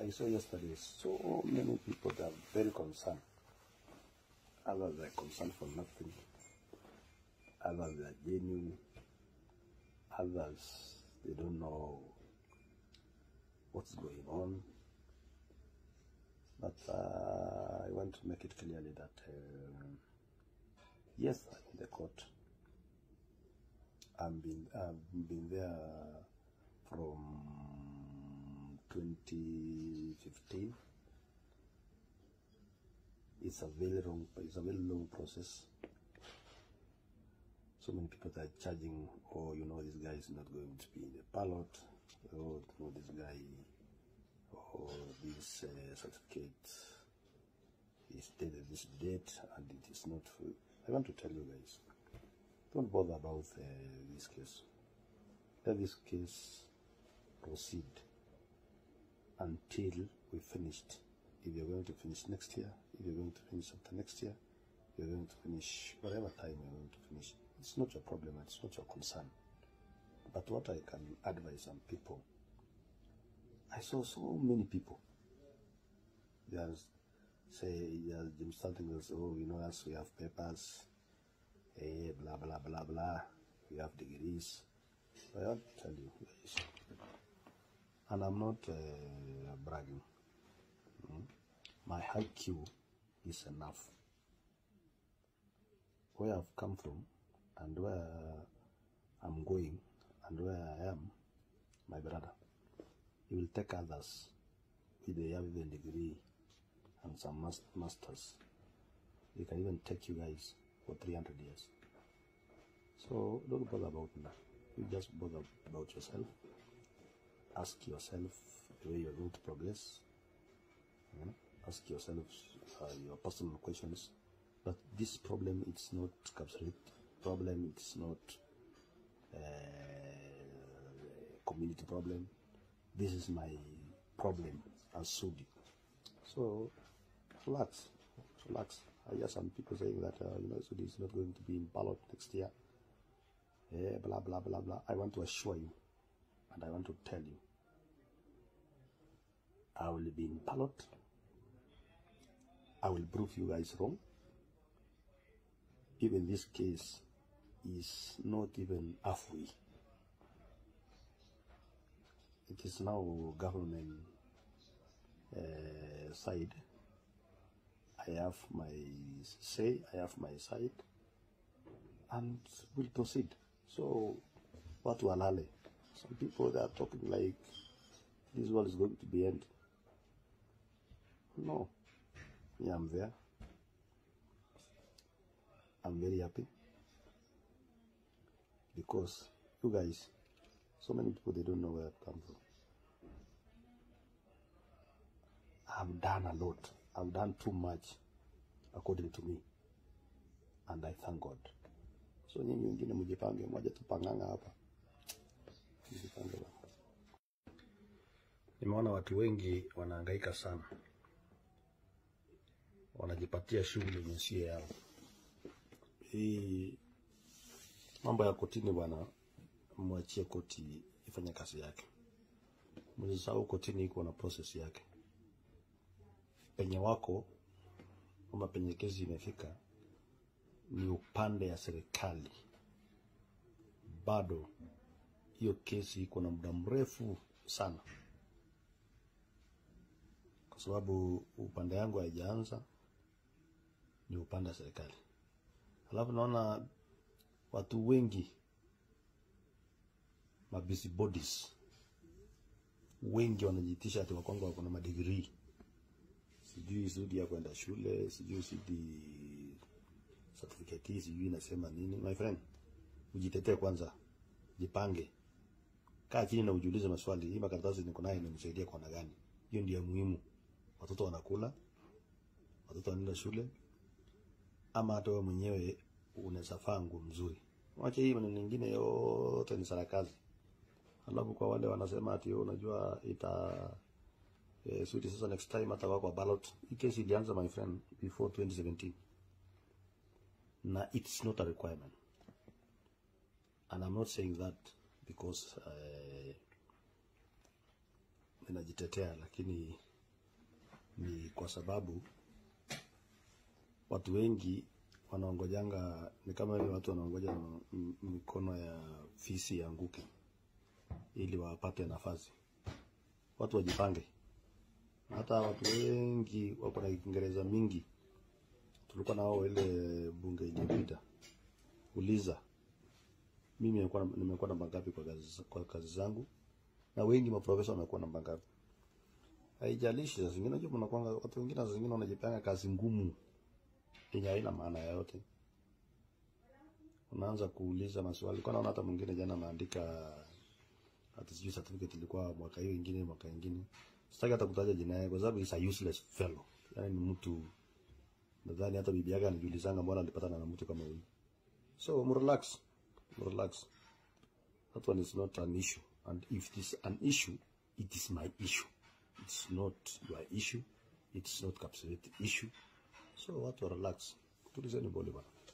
I saw yesterday so many people that are very concerned. Others are concerned for nothing. Others are genuine. Others, they don't know what's going on. But I want to make it clearly that yes, I'm in the court. I've been there from 2015. It's a very long process. So many people that are charging, oh, you know, this guy is not going to be in the ballot. Oh, you know, this guy, oh, this certificate is dated this date, and it is not full. I want to tell you guys, don't bother about this case. Let this case proceed until we finished. If you're going to finish next year, if you're going to finish after next year, you're going to finish whatever time you're going to finish. It's not your problem, it's not your concern. But what I can advise some people, I saw so many people. There's something else, oh, you know, us, we have papers, blah, blah, blah, blah, we have degrees. I want to tell you guys, and I'm not bragging, my IQ is enough. Where I've come from and where I'm going and where I am, my brother, it will take others with a degree and some masters. They can even take you guys for 300 years. So don't bother about me. You just bother about yourself. Ask yourself the way you're going to progress. Ask yourself your personal questions. But this problem, it's not captured. Problem, it's not community problem. This is my problem as SUDI. So relax. I hear some people saying that you know, SUDI is not going to be in ballot next year. Blah blah blah blah. I want to assure you, and I want to tell you, I will be in ballot. I will prove you guys wrong. Even this case is not even halfway. It is now government side. I have my say, I have my side, and we'll proceed. So, what will alale? Some people that are talking like this world is going to be end. No, yeah, I'm there. I'm very happy because you guys, so many people, they don't know where I've come from. I've done a lot. I've done too much according to me, and I thank God. So nyinyi wengine mjipange, moja tupanganga hapa. Mjipange bwana. Nimeona watu wengi wanahangaika sana. Wanajipatia shughuli yenye sio yao. Hii mambo ya kotini bwana, mwachie koti ifanye kazi yake. Msisahau kotini iko na process yake. Penye wako kama penye kesi imefika ni upande ya serikali. Bado hiyo kesi iko na muda mrefu sana. Kwa sababu upande yangu haijaanza, ni upande wa serikali. Alafu naona watu wengi, busy bodies wengi wanajitisha ati wakongo wako na madegree. Sijui SUDI ya kwenda shule, sijui SUDI certificate, sijui nasema nini. My friend, ujitetee kwanza, jipange. Kaa chini na ujiulize maswali, hii makaratasi niko nayo inanisaidia kwa gani? Hiyo ndio muhimu. Watoto wanakula, watoto wanaenda shule, ama hata wewe mwenyewe unaweza faa nguo mzuri. Wacha hii maneno mengine yote ni sarakazi. Alafu kwa wale wanasema ati unajua SUDI sasa next time atakuwa kwa ballot. Hii kesi ilianza, my friend, before 2017. Na it's not a requirement. And I'm not saying that because ninajitetea, lakini ni kwa sababu watu wengi wanaongojanga, ni kama vile watu wanaongoja mikono ya fisi yanguke ili wapate nafasi. Watu wajipange. Hata watu wengi wako na Kiingereza mingi. Tulikuwa nao ile bunge iliyopita. Uliza, mimi nimekuwa namba ngapi kwa kazi zangu, na wengi maprofesa wamekuwa namba ngapi. Haijalishi. Sasa zingine unajua mnakuwa watu wengine, sasa zingine wanajipanga kazi ngumu yenye haina maana yoyote. Unaanza kuuliza maswali. Kwa naona hata mwingine jana ameandika hata sijui certificate ilikuwa mwaka hiyo ingine, mwaka ingine. Sitaki hata kutaja jina yake kwa sababu is a useless fellow. Yaani ni mtu, nadhani hata bibi yake anajiulizanga mbona alipatana na mtu kama huyu. So relax. That one is not an issue, and if it is an issue, it is my issue. It's not your issue. It's not Kapsabet issue. So watu relax. Tulizeni bole bana.